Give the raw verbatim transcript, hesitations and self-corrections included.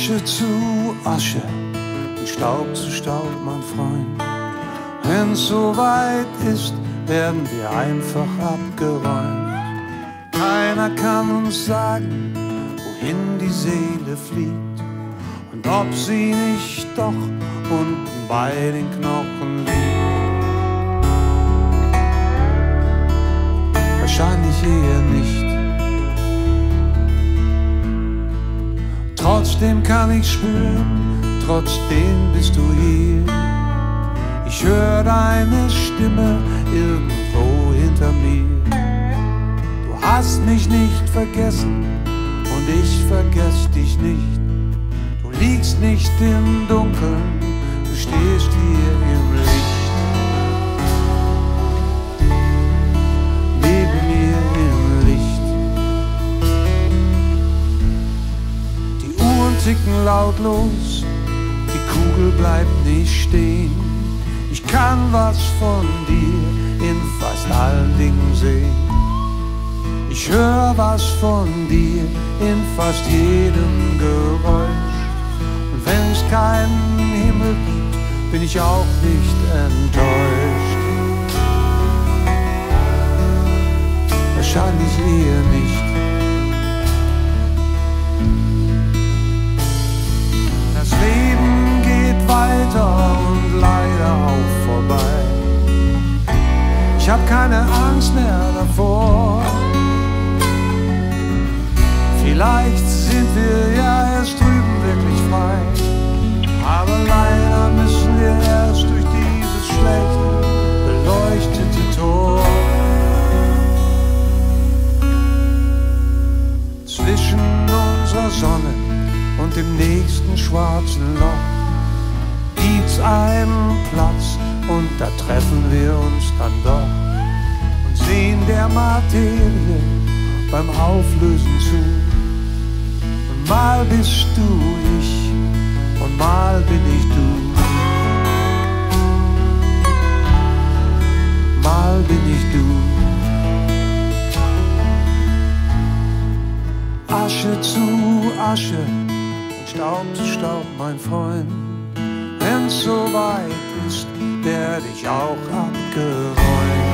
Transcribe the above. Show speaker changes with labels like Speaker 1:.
Speaker 1: Asche zu Asche und Staub zu Staub, mein Freund. Wenn's so weit ist, werden wir einfach abgeräumt. Keiner kann uns sagen, wohin die Seele fliegt und ob sie nicht doch unten bei den Knochen liegt. Wahrscheinlich eher nicht. Trotzdem kann ich spüren, trotzdem bist du hier. Ich höre deine Stimme irgendwo hinter mir. Du hast mich nicht vergessen und ich vergess dich nicht. Du liegst nicht im Dunkeln, du stehst hier im Licht. Neben mir im Licht. Die Uhren ticken lautlos, die Kugel bleibt nicht stehen. Ich kann was von dir in fast allen Dingen sehen. Ich höre was von dir in fast jedem Geräusch. Und wenn es keinen Himmel gibt, bin ich auch nicht enttäuscht. Wahrscheinlich eher nicht. Das Leben geht weiter und leider auch vorbei. Ich hab keine Angst mehr davor. Vielleicht sind wir ja erst drüben wirklich frei, aber leider müssen wir erst durch dieses schlecht beleuchtete Tor. Zwischen unserer Sonne und dem nächsten schwarzen Loch gibt's einen Platz und da treffen wir uns dann doch und sehen der Materie beim Auflösen zu. Und mal bist du ich und mal bin ich du. Mal bin ich du. Asche zu Asche und Staub zu Staub, mein Freund. Wenn's so weit ist, werd ich auch abgeräumt.